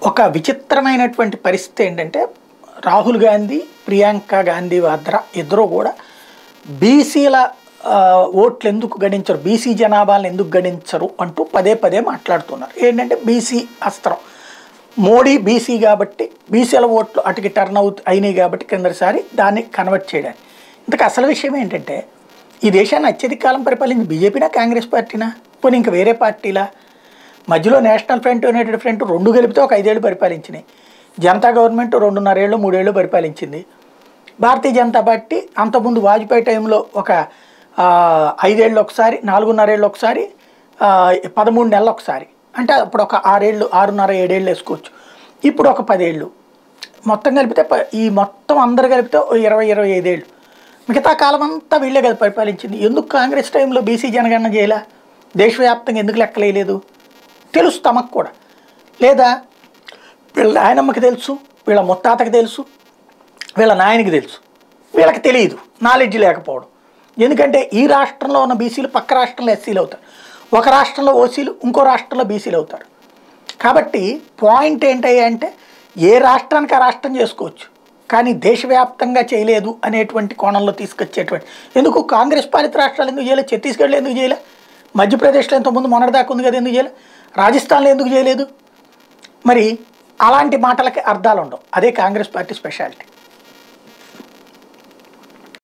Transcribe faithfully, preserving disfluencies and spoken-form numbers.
ఒక విచిత్రమైనటువంటి పరిస్థితి ఏంటంటే రాహుల్ గాంధీ ప్రియాంక గాంధీ వాద్రా ఇద్దరు కూడా బీసీల ఓట్లు ఎందుకు గణించరు, బీసీ జనాభాలను ఎందుకు గణించరు అంటూ పదే పదే మాట్లాడుతున్నారు. ఏంటంటే బీసీ అస్త్రం, మోడీ బీసీ కాబట్టి బీసీల ఓట్లు అటుకి టర్న్ అవుట్ అయినాయి కాబట్టి కిందసారి దాన్ని కన్వర్ట్ చేయడానికి. ఇంతకు అసలు విషయం ఏంటంటే ఈ దేశాన్ని అత్యధిక కాలం పరిపాలించింది బీజేపీనా కాంగ్రెస్ పార్టీనా, పోనీ ఇంకా వేరే పార్టీలా? మధ్యలో నేషనల్ ఫ్రంట్ యునైటెడ్ ఫ్రంట్ రెండు కలిపితే ఒక ఐదేళ్ళు పరిపాలించినాయి. జనతా గవర్నమెంట్ రెండున్నరేళ్ళు మూడేళ్ళు పరిపాలించింది. భారతీయ జనతా పార్టీ అంతకుముందు వాజ్పేయి టైంలో ఒక ఐదేళ్ళు ఒకసారి, నాలుగున్నరేళ్ళు ఒకసారి, పదమూడు నెలలు ఒకసారి, అంటే అప్పుడు ఒక ఆరేళ్ళు ఆరున్నర ఏడేళ్ళు వేసుకోవచ్చు. ఇప్పుడు ఒక పదేళ్ళు మొత్తం కలిపితే ఈ మొత్తం అందరు కలిపితే ఇరవై ఇరవై ఐదేళ్ళు. మిగతా కాలం అంతా వీళ్ళే కదా పరిపాలించింది. ఎందుకు కాంగ్రెస్ టైంలో బీసీ జనగణన చేయలే? దేశవ్యాప్తంగా ఎందుకు లెక్కలేదు? తెలుసు తమకు కూడా, లేదా వీళ్ళ నాయనమ్మకి తెలుసు, వీళ్ళ ముత్తాతకి తెలుసు, వీళ్ళ నాయనకి తెలుసు, వీళ్ళకి తెలియదు, నాలెడ్జ్ లేకపోవడం. ఎందుకంటే ఈ రాష్ట్రంలో ఉన్న బీసీలు పక్క రాష్ట్రంలో ఎస్సీలు అవుతారు, ఒక రాష్ట్రంలో ఓసీలు ఇంకో రాష్ట్రంలో బీసీలు అవుతారు. కాబట్టి పాయింట్ ఏంటయ్యా అంటే ఏ రాష్ట్రానికి ఆ రాష్ట్రం చేసుకోవచ్చు, కానీ దేశవ్యాప్తంగా చేయలేదు అనేటువంటి కోణంలో తీసుకొచ్చేటువంటి. ఎందుకు కాంగ్రెస్ పాలిత రాష్ట్రాలు ఎందుకు చేయలేదు? ఛత్తీస్గఢ్లో ఎందుకు చేయలే? మధ్యప్రదేశ్లో ఎంతోమంది మొన్నటిదాకా ఉంది కదా, ఎందుకు చేయలే? రాజస్థాన్లో ఎందుకు చేయలేదు? మరి అలాంటి మాటలకి అర్థాలు ఉండవు. అదే కాంగ్రెస్ పార్టీ స్పెషాలిటీ.